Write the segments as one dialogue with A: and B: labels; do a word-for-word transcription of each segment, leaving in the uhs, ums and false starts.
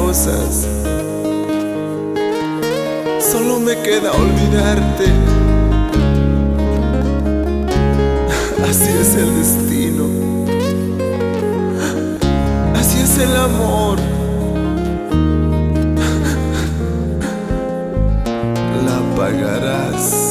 A: cosas. Solo me queda olvidarte. Así es el destino. Así es el amor. La pagarás.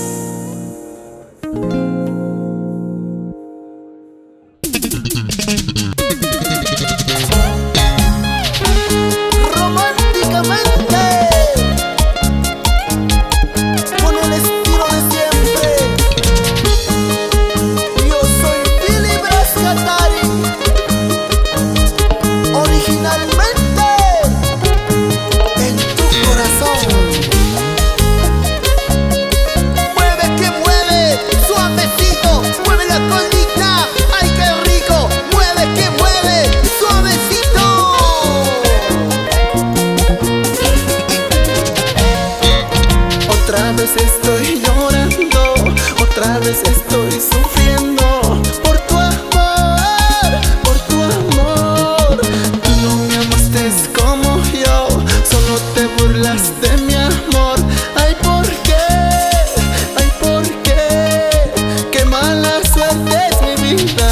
B: Otra vez estoy llorando, otra vez estoy sufriendo por tu amor, por tu amor. Tú no me amaste como yo, solo te burlas de mi amor. Ay, ¿por qué? Ay, ¿por qué? Qué mala suerte es mi vida.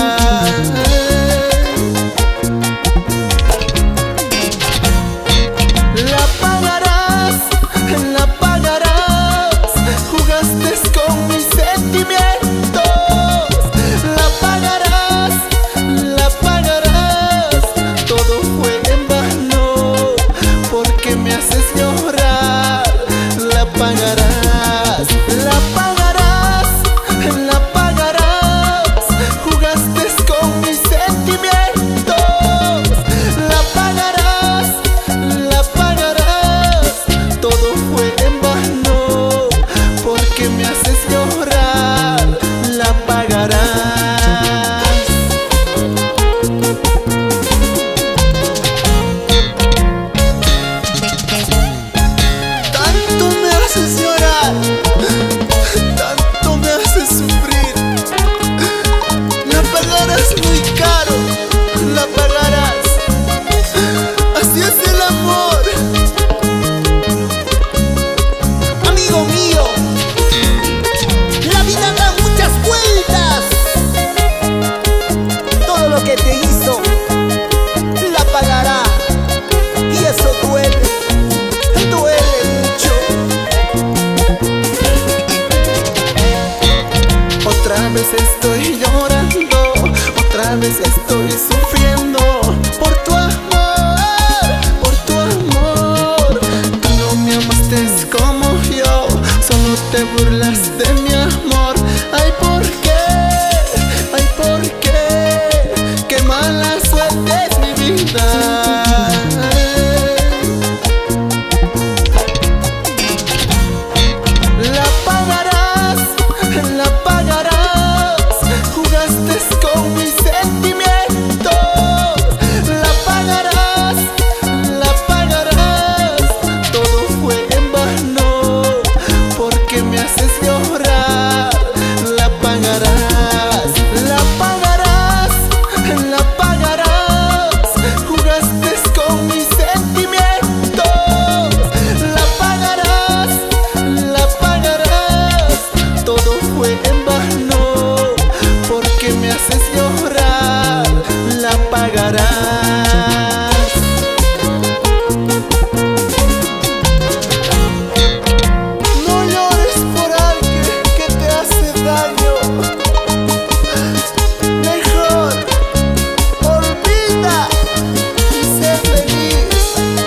B: La pagarás, la pagarás. Jugaste con mis sentimientos. La pagarás, la pagarás. Todo fue en vano porque me haces llorar. La pagarás, la pagarás, la pagarás. Jugaste con mis sentimientos. La pagarás, la pagarás. Todo fue en vano porque me haces llorar. La pagarás. Tanto me haces llorar, tanto me haces sufrir. La pagarás muy caro, la pagarás. Así es el amor. Amigo mío, la vida da muchas vueltas. Todo lo que te hizo, la pagará. Y eso duele, duele mucho. Otra vez estoy llorando, otra vez estoy sufriendo por tu amor, por tu amor. Tú no me amaste como yo, solo te burlas de mi amor. Ay, ¿por qué? Ay, ¿por qué? Qué mala suerte es mi vida. La pagarás, la pagarás. Jugaste con mis sentimientos. La pagarás, la pagarás. Todo fue en vano porque me haces llorar. La pagarás, la pagarás, la pagarás. Jugaste con mis sentimientos. La pagarás, la pagarás. Todo fue en vano porque me haces llorar. La pagarás. No llores por alguien que te hace daño. Mejor olvida y sé feliz.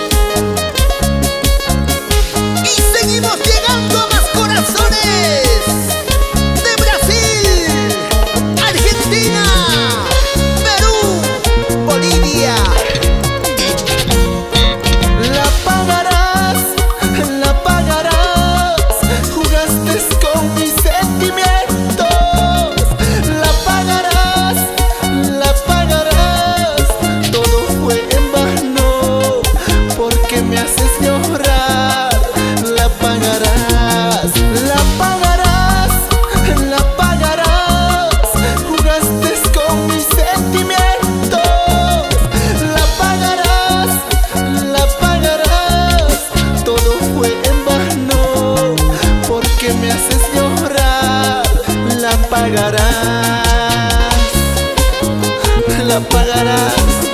B: Y seguimos llegando a más corazones de Brasil, Argentina, Perú, la pagarás.